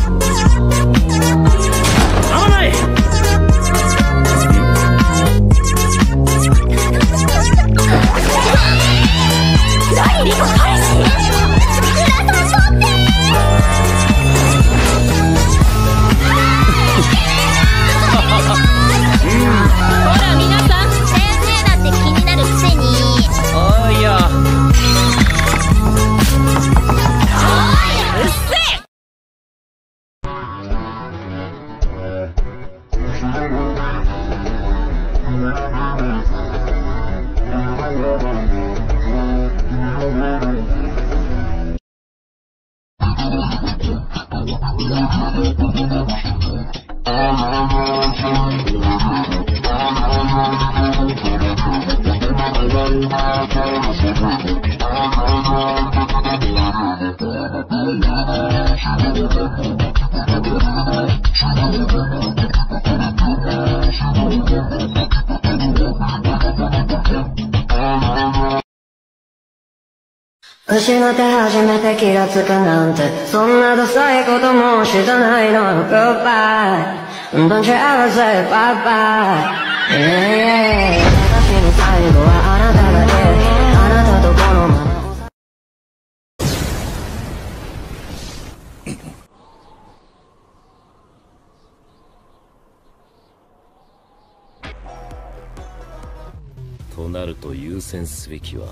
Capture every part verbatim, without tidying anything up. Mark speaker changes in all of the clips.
Speaker 1: 合わない。
Speaker 2: 何リコ彼氏皆さん取ってほら皆さん先生だって気になるくせに。
Speaker 1: あいや
Speaker 2: うっせえ。
Speaker 3: 失って初めて気がつくなんて、そんなダサいこともしてないの。Goodbye, don't you ever say bye bye. Yeah, 私の最後はあなただけ。あなたとこのまま
Speaker 1: となると優先すべきは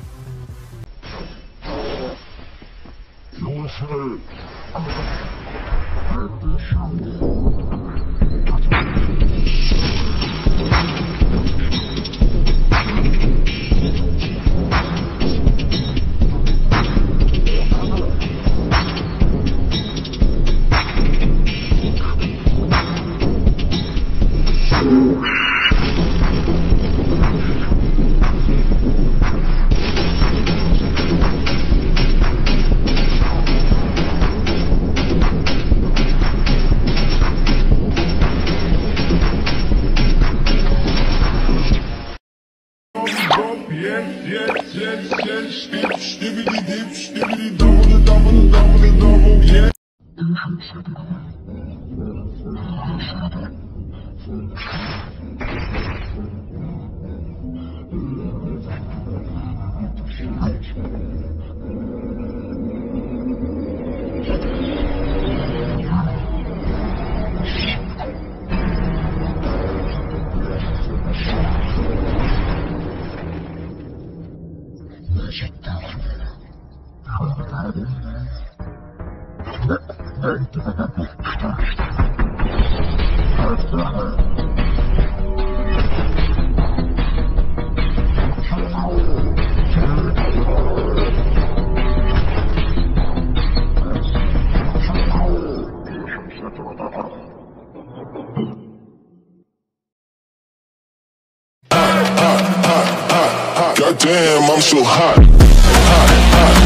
Speaker 4: Damn, I'm so hot. Hot, hot.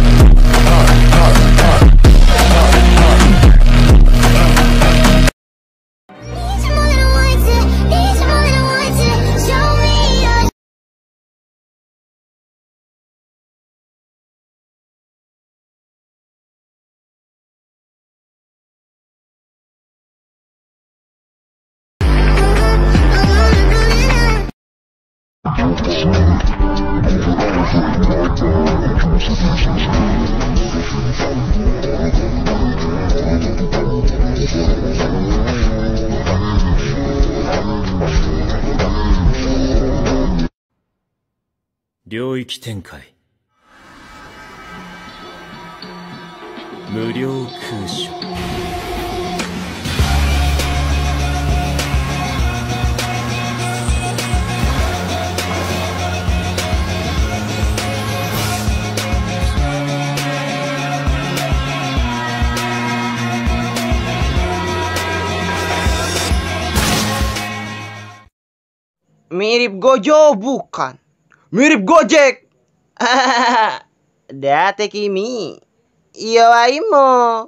Speaker 1: 領域展開無料空所
Speaker 5: Mirip Gojo bukan? Mirip Gojek. Date kimi. Iyo aimo.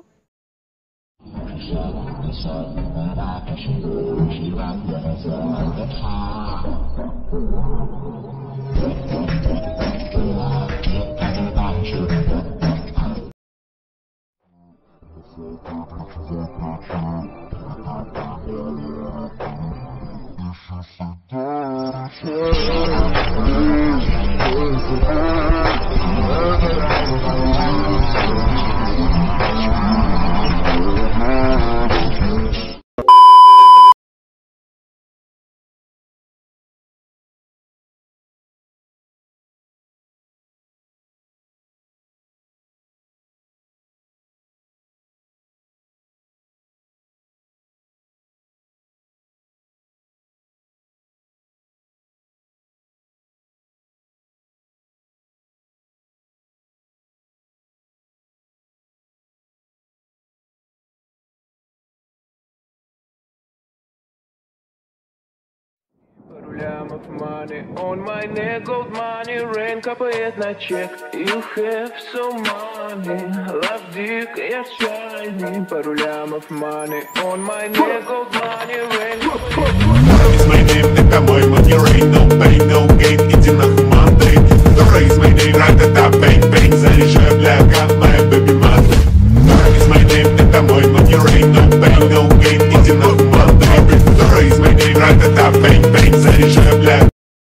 Speaker 6: лям of money on my neck, gold money, rain капает на чек. You have so money, love dick, я shiny. Пару лям of money on my neck, gold money, rain
Speaker 4: It's my name, это мой money, rain, no pain, no gain, иди нахуй Monday. Raise my name, ра-та-та, bang, bang, заряжаю, бляха, моя baby mother. It's my name, это мой money, rain, no pain, no gain, иди нахуй Monday. Raise my name, ра-та-та, bang, bang, заряжаю, бляха.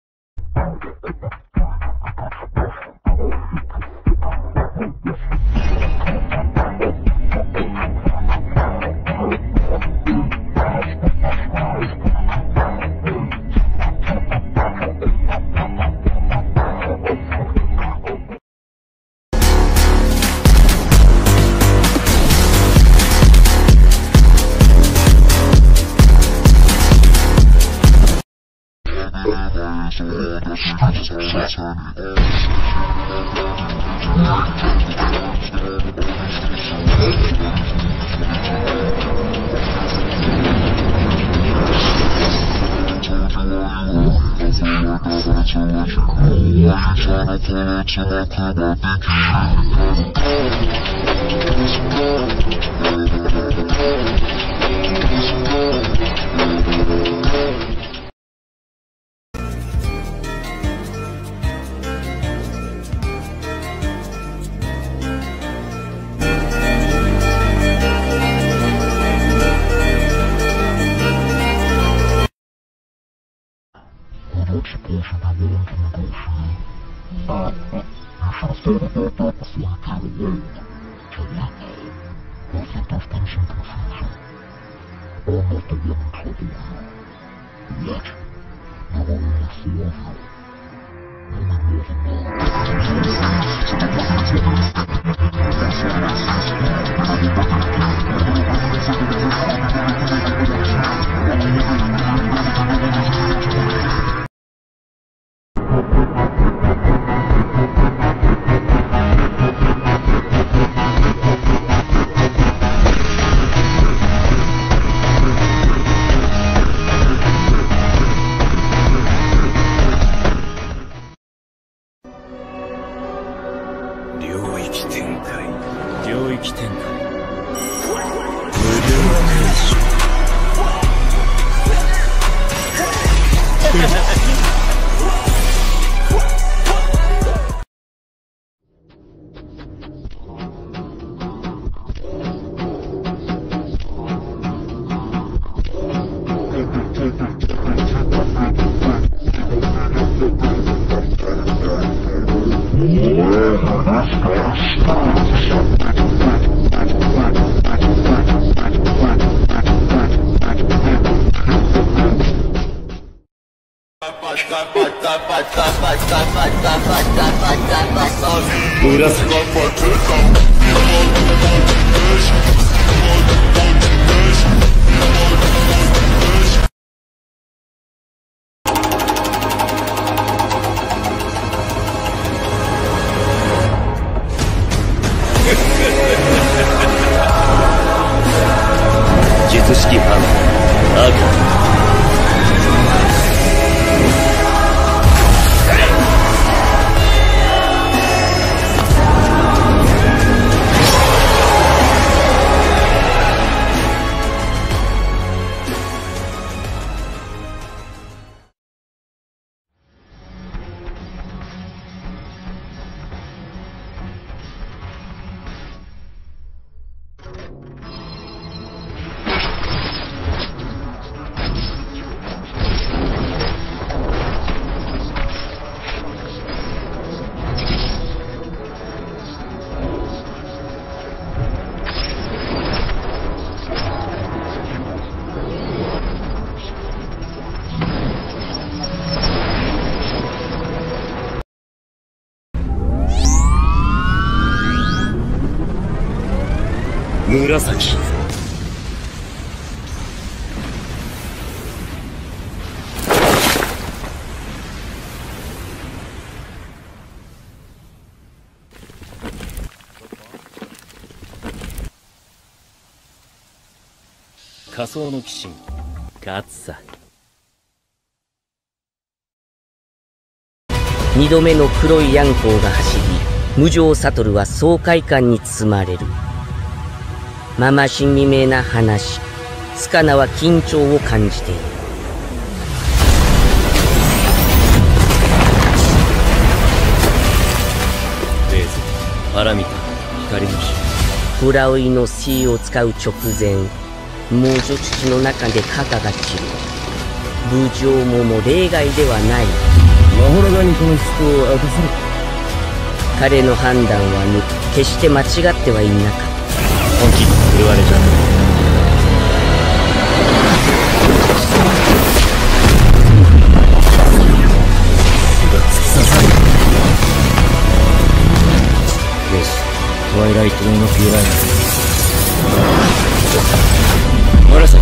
Speaker 1: 紫仮想の騎士ガッツァ
Speaker 7: 二度目の黒いヤンコウが走り、無常悟は爽快感に包まれる。まましみめな話、スカナは緊張を感じている。
Speaker 1: レーズ、パラミタ、光の種。
Speaker 7: プラウイの C を使う直前、猛女土の中で肩が散る。無常もも例外ではない。
Speaker 1: マホラガにこの人を明かせる。
Speaker 7: 彼の判断は抜き、決して間違ってはいなかった。
Speaker 1: 本気言われちゃう。よし、トワイライトウェイのフィーライナー。紫。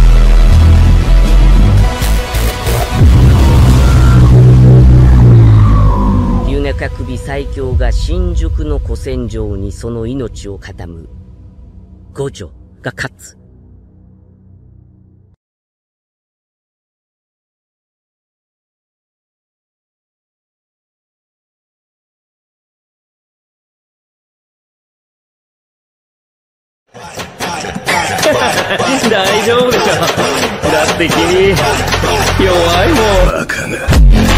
Speaker 7: ユネカ首最強が新宿の古戦場にその命を傾む。五条が勝つ。
Speaker 1: 大丈夫でしょ。だって君弱いもん。バカな。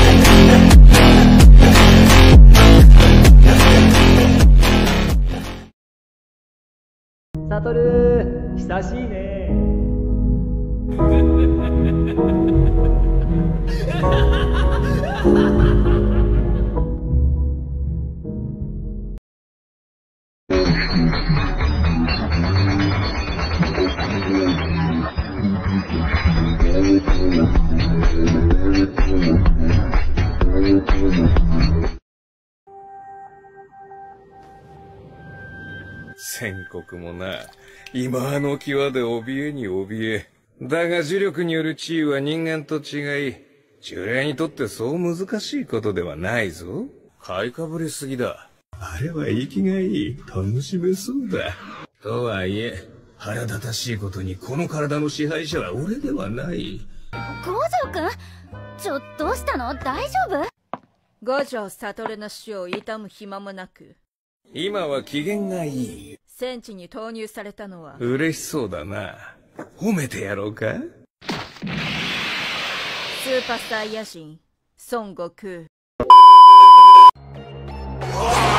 Speaker 8: サトル久しいね。
Speaker 9: 宣告もな、今あの際で怯えに怯え。だが呪力による地位は人間と違い、呪霊にとってそう難しいことではないぞ。買いかぶりすぎだ。あれは生きがいい。楽しめそうだ。とはいえ、腹立たしいことにこの体の支配者は俺ではない。
Speaker 2: 五条くん、ちょ、どうしたの？大丈夫？
Speaker 10: 五条悟の死を悼む暇もなく。
Speaker 9: 今は機嫌がいい。
Speaker 10: 戦地に投入されたのは
Speaker 9: 嬉しそうだな。褒めてやろうか？
Speaker 10: スーパーサイヤ人孫悟空。